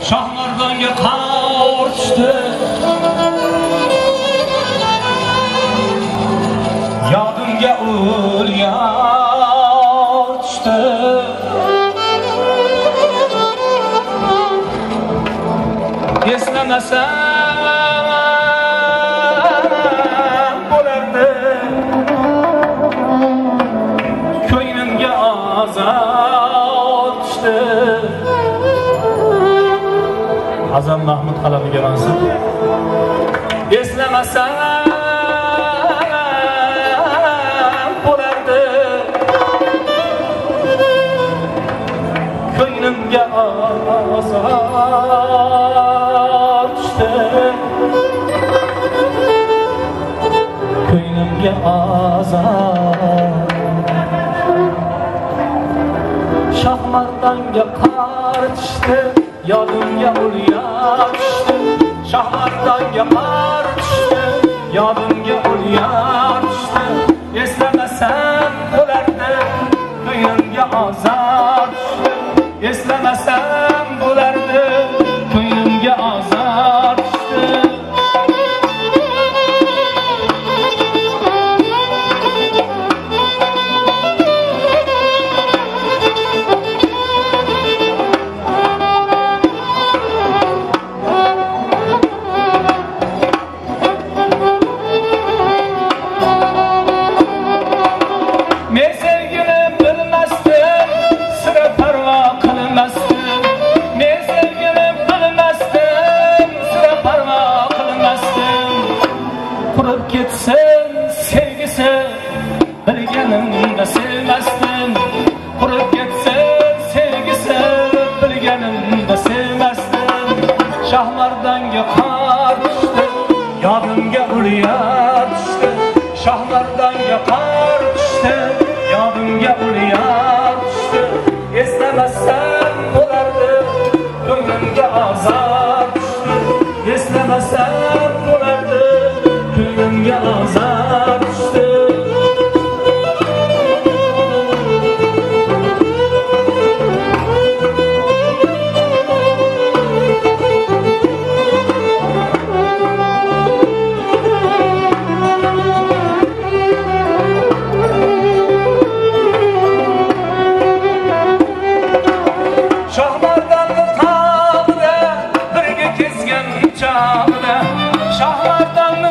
Şahmardanga qarshdi yodimga ul yochdi eslamasam bo'lardi ko'nglimga azob tushdi. Azam Mahmud qalamiga mansub. Eslamasam bo'lardi ko'nglimga azob tushdi. Ko'nglimga azob Şahmardanga qarshdi yodimga ul yochdi. Şahmardanga qarshdi yodimga ul yochdi. Eslamasam bo'lardi ko'nglimga azob tushdi. Eslamasam bo'lardi ko'nglimga azob tushdi. Ketsin sevgisi bilganimda sevmasdim. Qurib ketsin sevgisi bilganimda sevmasdim. Şahmardanga qarshdi yodimga ul yochdi. Şahmardanga qarshdi yodimga ul yochdi. Eslamasam bo'lardi ko'nglimga azob tushdi. Eslamasam bo'lardi ko'nglimga azob tushdi. Şahmardanni tog'ida birga kezgan chog'ida Şahmardanni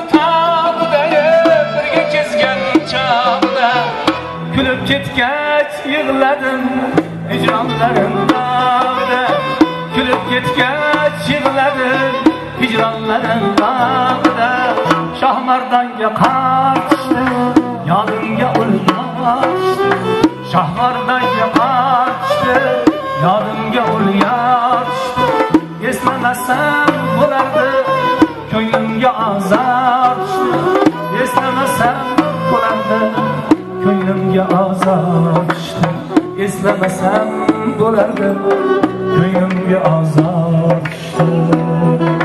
kulib ketgach yig'ladim hijronlarim bag'rida. Kulib ketgach yig'ladim hijronlarim bag'rida. Şahmardanga qarshdi yodimga ul yochdi. Şahmardanga qarshdi yodimga ul yochdi. Eslamasam bo'lardi ko'nglimga azob tushdi. Eslamasam bo'lardi ko'nglimga azob tushdi. Eslamasam bo'lardi ko'nglimga azob tushdi.